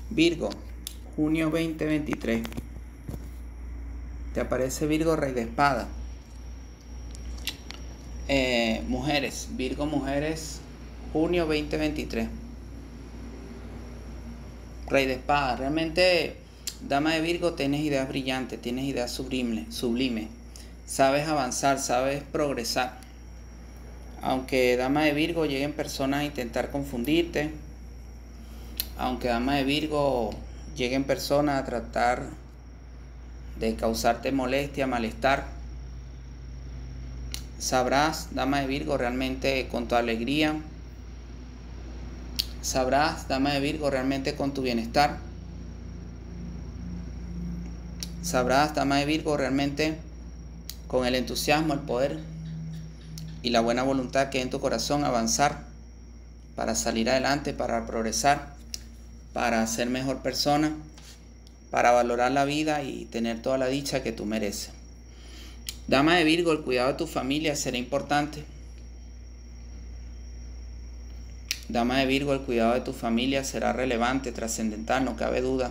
Virgo, junio 2023. Te aparece Virgo, rey de espada. Mujeres, Virgo, mujeres, junio 2023. Rey de espada. Realmente, dama de Virgo, tienes ideas brillantes, tienes ideas sublimes. Sabes avanzar, sabes progresar. Aunque dama de Virgo lleguen personas a intentar confundirte, aunque dama de Virgo lleguen personas a tratar de causarte molestia, malestar, sabrás, dama de Virgo, realmente con tu alegría, sabrás, dama de Virgo, realmente con tu bienestar, sabrás, dama de Virgo, realmente con el entusiasmo, el poder y la buena voluntad que hay en tu corazón avanzar para salir adelante, para progresar, para ser mejor persona, para valorar la vida y tener toda la dicha que tú mereces. Dama de Virgo, el cuidado de tu familia será importante. Dama de Virgo, el cuidado de tu familia será relevante, trascendental, no cabe duda.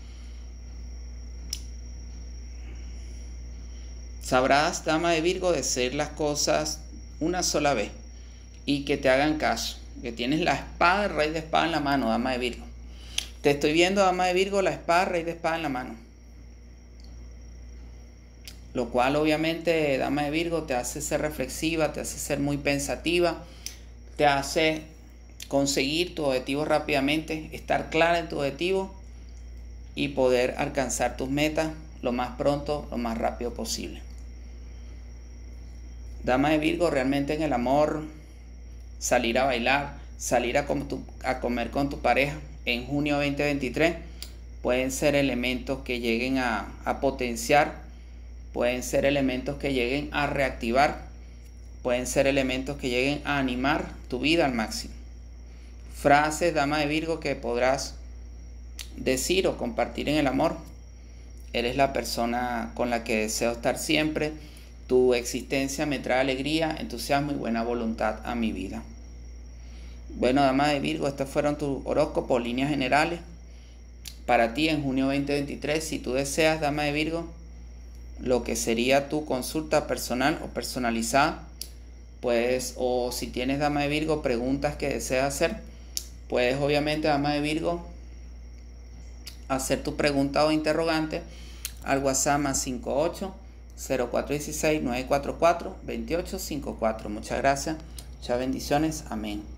Sabrás, dama de Virgo, decir las cosas una sola vez y que te hagan caso. Que tienes la espada, el rey de espada en la mano, dama de Virgo. Te estoy viendo, dama de Virgo, la espada, rey de espada en la mano. Lo cual obviamente, dama de Virgo, te hace ser reflexiva, te hace ser muy pensativa, te hace conseguir tu objetivo rápidamente, estar clara en tu objetivo y poder alcanzar tus metas lo más pronto, lo más rápido posible. Dama de Virgo, realmente en el amor, salir a bailar, salir a comer con tu pareja en junio 2023 pueden ser elementos que lleguen a potenciar, pueden ser elementos que lleguen a reactivar, pueden ser elementos que lleguen a animar tu vida al máximo. Frases, dama de Virgo, que podrás decir o compartir en el amor. Eres la persona con la que deseo estar siempre. Tu existencia me trae alegría, entusiasmo y buena voluntad a mi vida. Bueno, dama de Virgo, estos fueron tus horóscopos, líneas generales para ti en junio 2023. Si tú deseas, dama de Virgo, lo que sería tu consulta personal o personalizada, pues, o si tienes, dama de Virgo, preguntas que deseas hacer, puedes obviamente, dama de Virgo, hacer tu pregunta o interrogante al WhatsApp más 58 0416 944 2854. Muchas gracias, muchas bendiciones, amén.